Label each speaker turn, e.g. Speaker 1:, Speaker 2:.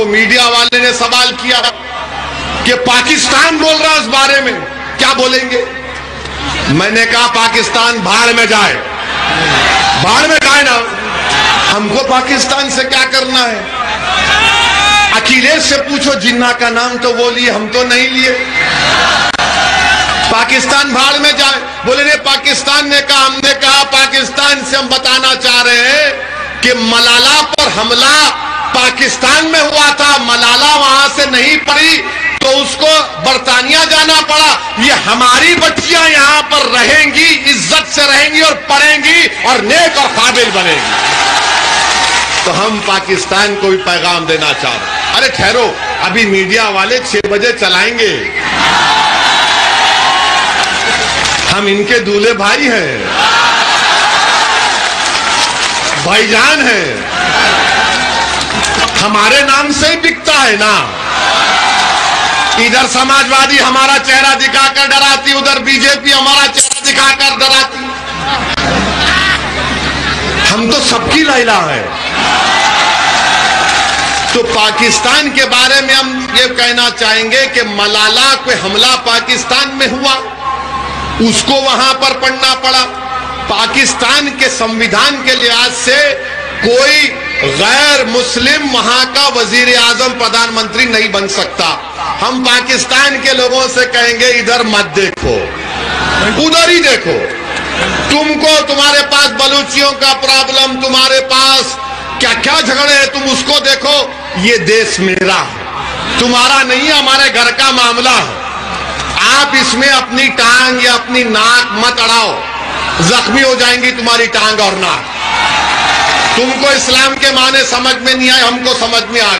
Speaker 1: Media वाले ने सवाल किया कि पाकिस्तान बोल रहा है इस बारे में, क्या बोलेंगे? मैंने कहा पाकिस्तान भाड़ में जाए, भाड़ में जाए ना, हमको पाकिस्तान से क्या करना है? अखिलेश से पूछो, जिन्ना का नाम तो वो लिए, हम तो नहीं लिए। पाकिस्तान भाड़ में जाए, बोले नहीं पाकिस्तान ने कहा। हमने कहा पाकिस्तान से हम बताना चाह रहे हैं कि मलाला पर हमला पाकिस्तान में हुआ था, मलाला वहां से नहीं पड़ी तो उसको बरतानिया जाना पड़ा। ये हमारी बच्चियां यहां पर रहेंगी, इज्जत से रहेंगी और पढ़ेंगी और नेक और काबिल बनेगी। तो हम पाकिस्तान को भी पैगाम देना चाह रहे हैं। अरे ठहरो, अभी मीडिया वाले 6 बजे चलाएंगे, हम इनके दूल्हे भाई हैं, भाईजान हैं, हमारे नाम से ही बिकता है ना। इधर समाजवादी हमारा चेहरा दिखाकर डराती, उधर बीजेपी हमारा चेहरा दिखाकर डराती। हम तो सबकी लैला है। तो पाकिस्तान के बारे में हम ये कहना चाहेंगे कि मलाला पे हमला पाकिस्तान में हुआ, उसको वहां पर पढ़ना पड़ा। पाकिस्तान के संविधान के लिहाज से कोई गैर मुस्लिम वहां का वजीर आजम प्रधानमंत्री नहीं बन सकता। हम पाकिस्तान के लोगों से कहेंगे इधर मत देखो, उधर ही देखो। तुमको तुम्हारे पास बलूचियों का प्रॉब्लम, तुम्हारे पास क्या क्या झगड़े हैं, तुम उसको देखो। ये देश मेरा है, तुम्हारा नहीं है, हमारे घर का मामला है। आप इसमें अपनी टांग या अपनी नाक मत अड़ाओ, जख्मी हो जाएंगी तुम्हारी टांग और नाक। तुमको इस्लाम के माने समझ में नहीं आए, हमको समझ में आ